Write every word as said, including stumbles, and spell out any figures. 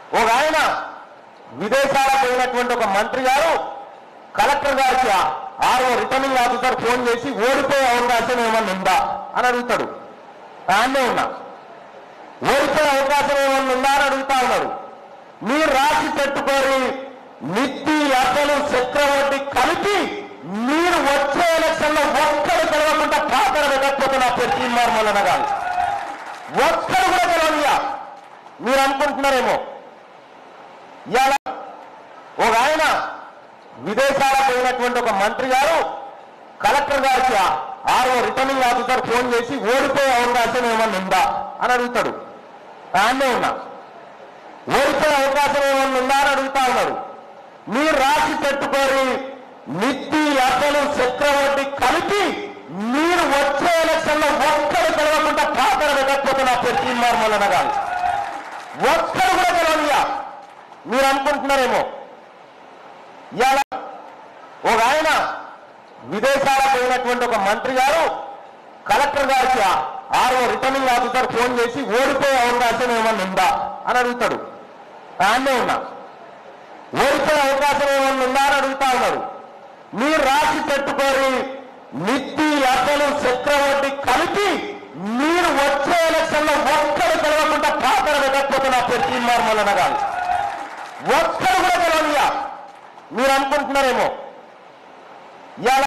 ఒక ఆయన విదేశాలకు పోయినటువంటి ఒక మంత్రి గారు కలెక్టర్ గారికి ఆరో రిటర్నింగ్ ఆఫీసర్ ఫోన్ చేసి ఓడిపోయే అవకాశం ఏమన్నా ఉందా అని అడుగుతాడు. ఆయనే ఉన్నా ఓడిపోయే అవకాశం ఏమన్నా ఉందా అని అడుగుతా ఉన్నాడు. మీరు రాసి పెట్టుకోరి నిత్తి అసలు చక్రవర్తి కలిపి మీరు వచ్చే ఎలక్షన్ లో ఒక్కడు గెలవకుండా పాత్ర పెట్టకపోతే నా పేరు తీర్మార్ మల్లన్న గారు ఒక్కడు కూడా గెలవనియా. మీరు అనుకుంటున్నారేమో ఇవాళ ఒక ఆయన విదేశాలకు పోయినటువంటి ఒక మంత్రి గారు కలెక్టర్ గారికి ఆరో రిటర్నింగ్ ఆఫీసర్ ఫోన్ చేసి ఓడిపోయే అవకాశం ఏమన్నా ఉందా అని అడుగుతాడు. ఆయనే ఉన్నా ఓడిపోయే అవకాశం ఏమన్నా ఉందా అని అడుగుతా ఉన్నాడు. మీరు రాసి పెట్టుకోరి నిత్తి అసలు చక్రవర్తి కలిపి మీరు వచ్చే ఎలక్షన్ లో ఒక్కడు గెలవకుండా పాత్ర పెట్టకపోతే నా పేరు తీర్మార్ మల్లన్న గారు ఒక్కడు కూడా గెలవనియా. మీరు అనుకుంటున్నారేమో ఇవాళ ఒక ఆయన విదేశాలకు పోయినటువంటి ఒక మంత్రి గారు కలెక్టర్ గారికి ఆరో రిటర్నింగ్ ఆఫీసర్ ఫోన్ చేసి ఓడిపోయే అవకాశం ఏమన్నా ఉందా అని అడుగుతాడు. ఆయనే ఉన్నా ఓడిపోయే అవకాశం ఏమన్నా ఉందా అని అడుగుతా ఉన్నాడు. మీరు రాసి పెట్టుకోరి నిత్తి అసలు చక్రవర్తి కలిపి మీరు వచ్చే ఎలక్షన్ లో ఒక్కడు గెలవకుండా పాత్ర పెట్టకపోతే నా పేరు తీర్మార్ మల్లన్న గారు ఒక్కడు కూడా గెలవనియా. మీరు అనుకుంటున్నారేమో ఇవాళ